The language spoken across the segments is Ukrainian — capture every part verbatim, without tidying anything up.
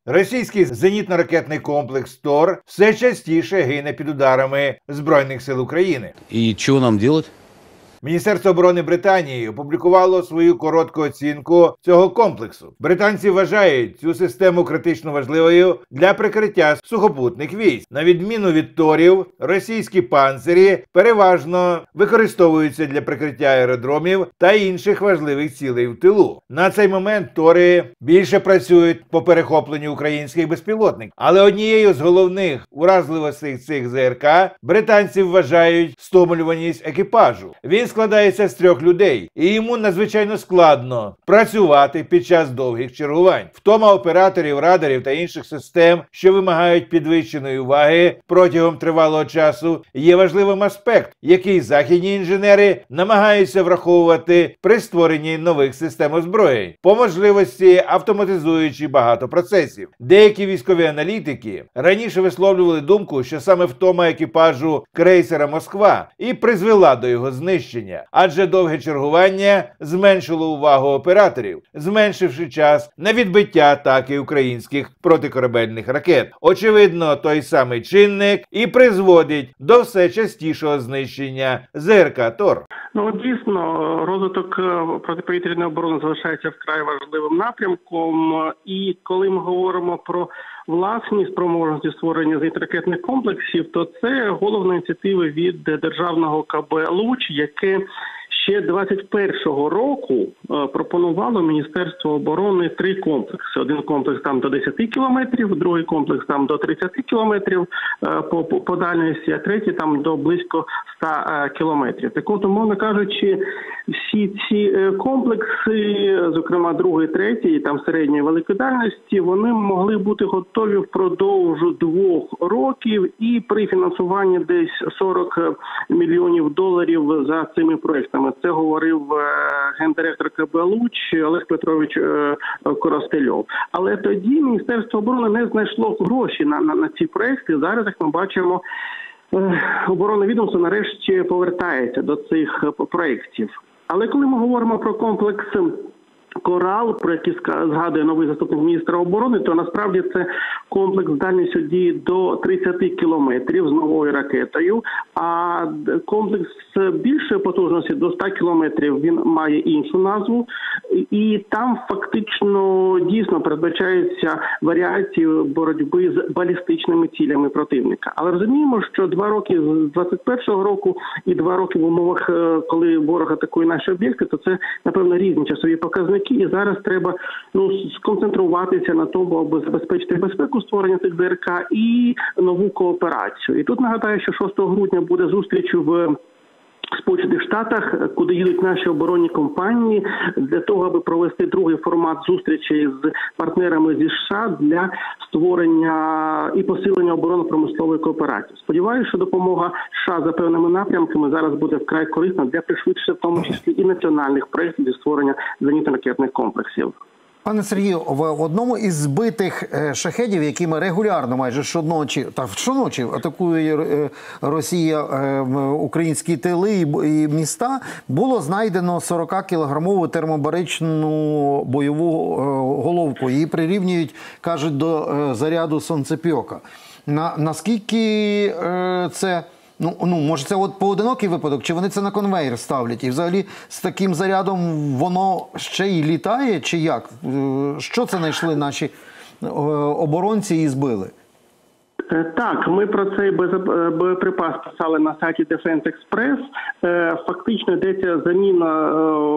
Російський зенітно-ракетний комплекс «Тор» все частіше гине під ударами Збройних сил України. І що нам робити? Міністерство оборони Британії опублікувало свою коротку оцінку цього комплексу. Британці вважають цю систему критично важливою для прикриття сухопутних військ. На відміну від торів, російські панцирі переважно використовуються для прикриття аеродромів та інших важливих цілей в тилу. На цей момент тори більше працюють по перехопленню українських безпілотників. Але однією з головних уразливостей цих ЗРК британці вважають стомлюваність екіпажу. Він складається з трьох людей, і йому надзвичайно складно працювати під час довгих чергувань. Втома операторів, радарів та інших систем, що вимагають підвищеної уваги протягом тривалого часу, є важливим аспектом, який західні інженери намагаються враховувати при створенні нових систем озброєнь, по можливості автоматизуючи багато процесів. Деякі військові аналітики раніше висловлювали думку, що саме втома екіпажу крейсера «Москва» і призвела до його знищення. Адже довге чергування зменшило увагу операторів, зменшивши час на відбиття атаки українських протикорабельних ракет. Очевидно, той самий чинник і призводить до все частішого знищення ЗРК «Тор». Ну, дійсно, розвиток протиповітряної оборони залишається вкрай важливим напрямком. І коли ми говоримо про власні спроможності створення зенітно-ракетних комплексів, то це головна ініціатива від державного КБ «Луч», яке ще двадцять першого року е, пропонувало Міністерство оборони три комплекси. Один комплекс там до десяти кілометрів, другий комплекс там до тридцяти кілометрів е, по, по, по дальності, а третій там до близько ста е, кілометрів. Так от, умовно кажучи, всі ці е, комплекси, зокрема другий, третій, там середньої великої дальності, вони могли бути готові впродовж двох років і при фінансуванні десь сорок мільйонів доларів за цими проектами. Це говорив гендиректор КБ «Луч» Олег Петрович Коростельов. Але тоді Міністерство оборони не знайшло гроші на, на, на ці проекти. Зараз, як ми бачимо, оборонне відомство нарешті повертається до цих проєктів. Але коли ми говоримо про комплекс «Корал», про який згадує новий заступник міністра оборони, то насправді це комплекс дальністю дії до тридцяти кілометрів з новою ракетою, а комплекс більшої потужності до ста кілометрів, він має іншу назву, і там фактично дійсно передбачаються варіації боротьби з балістичними цілями противника. Але розуміємо, що два роки з двадцять першого року і два роки в умовах, коли ворог атакує наші об'єкти, то це, напевно, різні часові показники. І зараз треба ну, сконцентруватися на тому, аби забезпечити безпеку створення цих ЗРК і нову кооперацію. І тут нагадаю, що шостого грудня буде зустріч в Сполучених Штатах, куди їдуть наші оборонні компанії для того, аби провести другий формат зустрічей з партнерами зі США для створення і посилення оборонно-промислової кооперації. Сподіваюся, що допомога США за певними напрямками зараз буде вкрай корисна для пришвидшення, в тому числі і національних проєктів зі створення зенітно-ракетних комплексів. Пане Сергію, в одному із збитих шахедів, якими регулярно, майже щоночі, та щоночі атакує Росія українські тили і міста, було знайдено сорокакілограмову термобаричну бойову головку. Її прирівнюють, кажуть, до заряду сонцепьока. На, наскільки це... Ну, ну, може, це от поодинокий випадок, чи вони це на конвейер ставлять? І взагалі з таким зарядом воно ще й літає, чи як? Що це знайшли наші оборонці і збили? Так, ми про цей боєприпас писали на сайті Defense Express. Фактично йдеться заміна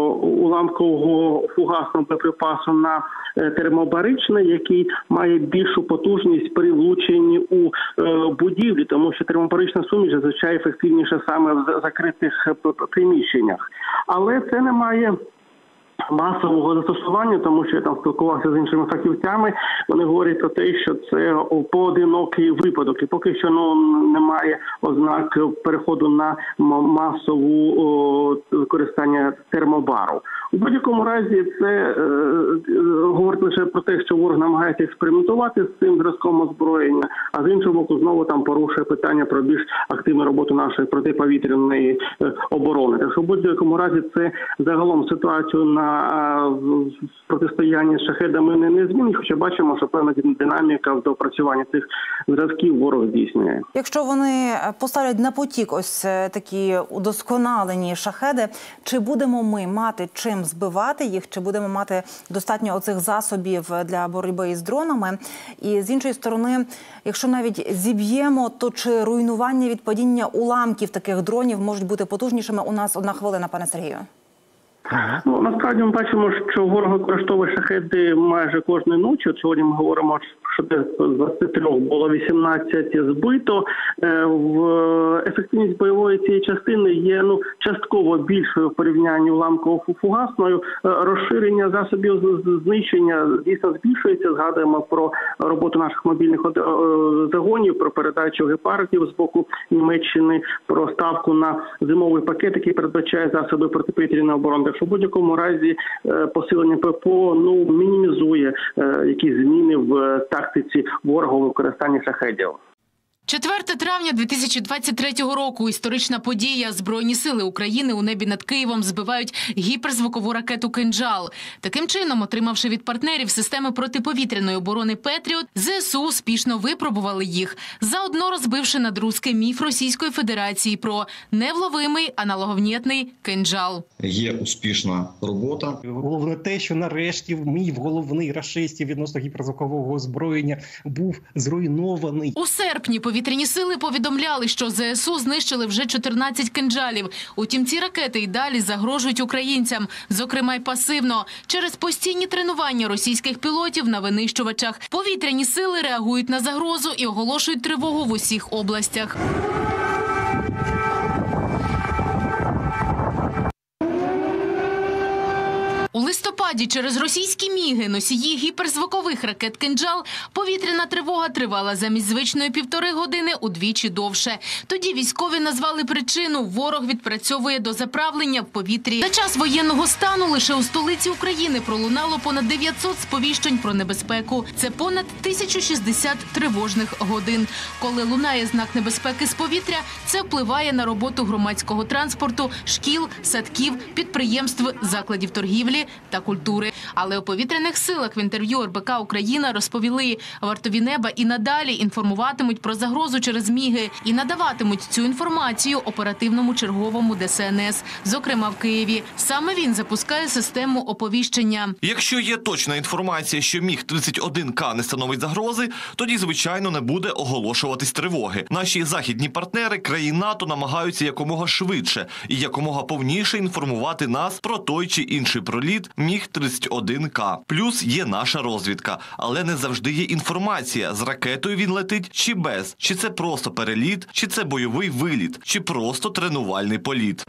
уламкового фугасного боєприпасу на термобаричний, який має більшу потужність при влученні у будівлі, тому що термобарична суміш зазвичай ефективніша саме в закритих приміщеннях. Але це не має масового застосування, тому що я там спілкувався з іншими фахівцями, вони говорять про те, що це поодинокий випадок, і поки що ну, немає ознак переходу на масову використання термобару. У будь-якому разі це е, е, говорить лише про те, що ворог намагається експериментувати з цим зразком озброєння, а з іншого боку знову там порушує питання про більш активну роботу нашої протиповітряної е, оборони. Так що в будь-якому разі це загалом ситуацію на е, протистоянні з шахедами не, не змінить, хоча бачимо, що певна динаміка в доопрацюванні цих зразків ворог здійснює. Якщо вони поставлять на потік ось такі удосконалені шахеди, чи будемо ми мати чим збивати їх, чи будемо мати достатньо оцих засобів для боротьби із дронами? І з іншої сторони, якщо навіть зіб'ємо, то чи руйнування від падіння уламків таких дронів можуть бути потужнішими? У нас одна хвилина, пане Сергію. Ну, насправді ми бачимо, що ворог використовує шахеди майже кожної ночі. От сьогодні ми говоримо, що з двадцяти трьох було вісімнадцять збито. В ефективність бойової цієї частини є ну частково більшою в порівнянні уламково-фугасною. Розширення засобів знищення дійсно збільшується. Згадуємо про роботу наших мобільних загонів, про передачу гепардів з боку Німеччини, про ставку на зимовий пакет, який передбачає засоби протиповітряної оборони. Так що в будь-якому разі посилення ППО ну мінімізує якісь зміни в тактиці ворога у використанні шахедів. четвертого травня дві тисячі двадцять третього року. Історична подія. Збройні сили України у небі над Києвом збивають гіперзвукову ракету «Кинджал». Таким чином, отримавши від партнерів системи протиповітряної оборони «Петріот», ЗСУ успішно випробували їх, заодно розбивши надрузки міф Російської Федерації про невловимий аналоговнєтний «Кинджал». Є успішна робота. Головне те, що нарешті міф головний рашистів відносно гіперзвукового озброєння був зруйнований. У серпні повітряні сили повідомляли, що ЗСУ знищили вже чотирнадцять кинджалів. Утім, ці ракети й далі загрожують українцям, зокрема й пасивно, через постійні тренування російських пілотів на винищувачах. Повітряні сили реагують на загрозу і оголошують тривогу в усіх областях. У листопаді через російські міги, носії гіперзвукових ракет «Кинджал», повітряна тривога тривала замість звичної півтори години удвічі довше. Тоді військові назвали причину – ворог відпрацьовує до заправлення в повітрі. За час воєнного стану лише у столиці України пролунало понад дев'ятсот сповіщень про небезпеку. Це понад тисяча шістдесят тривожних годин. Коли лунає знак небезпеки з повітря, це впливає на роботу громадського транспорту, шкіл, садків, підприємств, закладів торгівлі та культури. Але у повітряних силах в інтерв'ю РБК «Україна» розповіли, вартові неба і надалі інформуватимуть про загрозу через міги і надаватимуть цю інформацію оперативному черговому ДСНС, зокрема в Києві. Саме він запускає систему оповіщення. Якщо є точна інформація, що міг тридцять один К не становить загрози, тоді, звичайно, не буде оголошуватись тривоги. Наші західні партнери країн НАТО намагаються якомога швидше і якомога повніше інформувати нас про той чи інший проліт міг тридцять один К. Плюс є наша розвідка, але не завжди є інформація, з ракетою він летить чи без, чи це просто переліт, чи це бойовий виліт, чи просто тренувальний політ.